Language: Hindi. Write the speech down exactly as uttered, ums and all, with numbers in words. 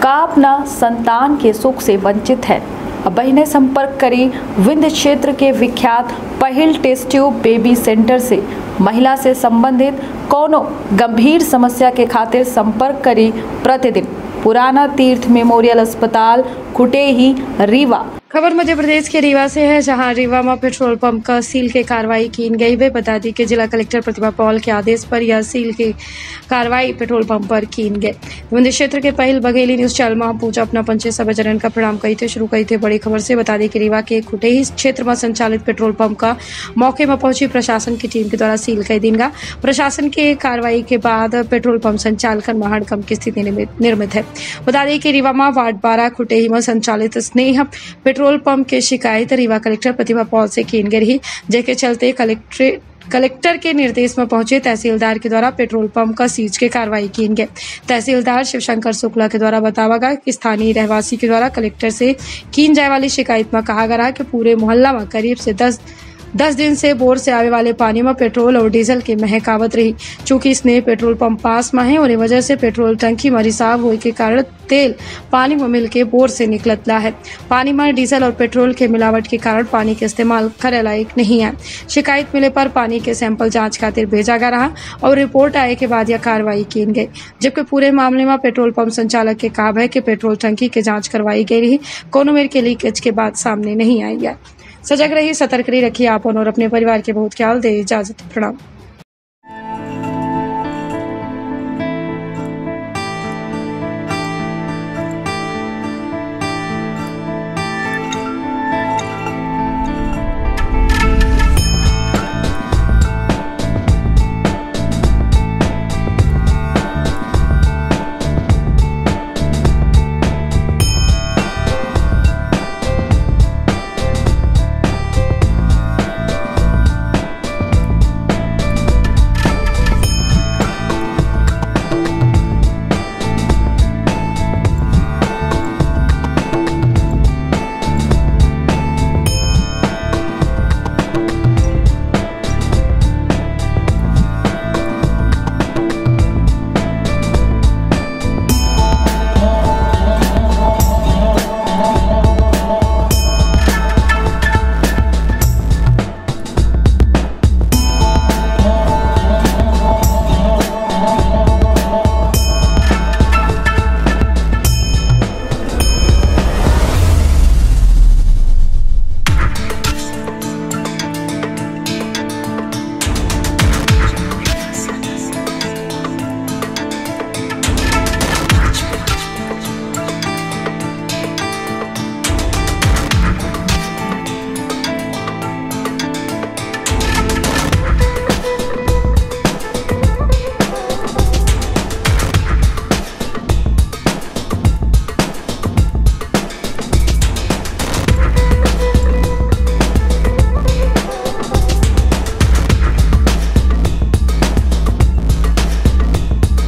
का अपना संतान के सुख से वंचित है। अब बहनें संपर्क करी विंध्य क्षेत्र के विख्यात पहिल टेस्ट ट्यूब बेबी सेंटर से। महिला से संबंधित कोनो गंभीर समस्या के खातिर संपर्क करी प्रतिदिन पुराना तीर्थ मेमोरियल अस्पताल कुटेही रीवा। खबर मध्य प्रदेश के रीवा से है, जहां रीवा में पेट्रोल पंप का सील के कार्रवाई की गई है। बता दी कि जिला कलेक्टर प्रतिभा पॉल के आदेश पर यह सील की कार्रवाई पेट्रोल पंप पर की गई। विंध्य क्षेत्र के पहल बघेली न्यूज चैनल में पूजा अपना पंचे सब जरन का प्रणाम कही थे शुरू कही थे। बड़ी खबर से बता दी कि रीवा के खुटेही क्षेत्र में संचालित पेट्रोल पंप का मौके में पहुंची प्रशासन की टीम के द्वारा सील कर देगा। प्रशासन के कार्रवाई के बाद पेट्रोल पंप संचालकन में हड़कंप की स्थिति निर्मित है। बता दें कि रीवा में वार्ड बारह खुटेही में संचालित स्नेह पेट्रोल पंप के शिकायत रीवा कलेक्टर प्रतिभा पॉल से की गई रही, जिसके चलते कलेक्ट्रेट कलेक्टर के निर्देश में पहुंचे तहसीलदार के द्वारा पेट्रोल पंप का सीज के कार्रवाई की गई। तहसीलदार शिवशंकर शुक्ला के द्वारा बतावा गया कि स्थानीय रहवासी के द्वारा कलेक्टर से की जाए वाली शिकायत में कहा गया कि पूरे मोहल्ला में करीब से दस दस दिन से बोर से आने वाले पानी में पेट्रोल और डीजल की महक आवत रही। चूंकि इसने पेट्रोल पंप पास में है और इस वजह से पेट्रोल टंकी में रिसाव होने के कारण तेल पानी में मिलके बोर से निकलता है। पानी में डीजल और पेट्रोल के मिलावट के कारण पानी के इस्तेमाल करे लायक नहीं है। शिकायत मिले पर पानी के सैंपल जांच खातिर भेजा गया रहा और रिपोर्ट आए के बाद यह कार्रवाई की गई। जबकि पूरे मामले में पेट्रोल पंप संचालक के कहा है कि पेट्रोल टंकी की जाँच करवाई गई रही, कोनो मेर के लीकेज के बाद सामने नहीं आई है। सजग रही, सतर्क रही, रखिए आप और अपने परिवार के बहुत ख्याल दे। इजाजत, प्रणाम।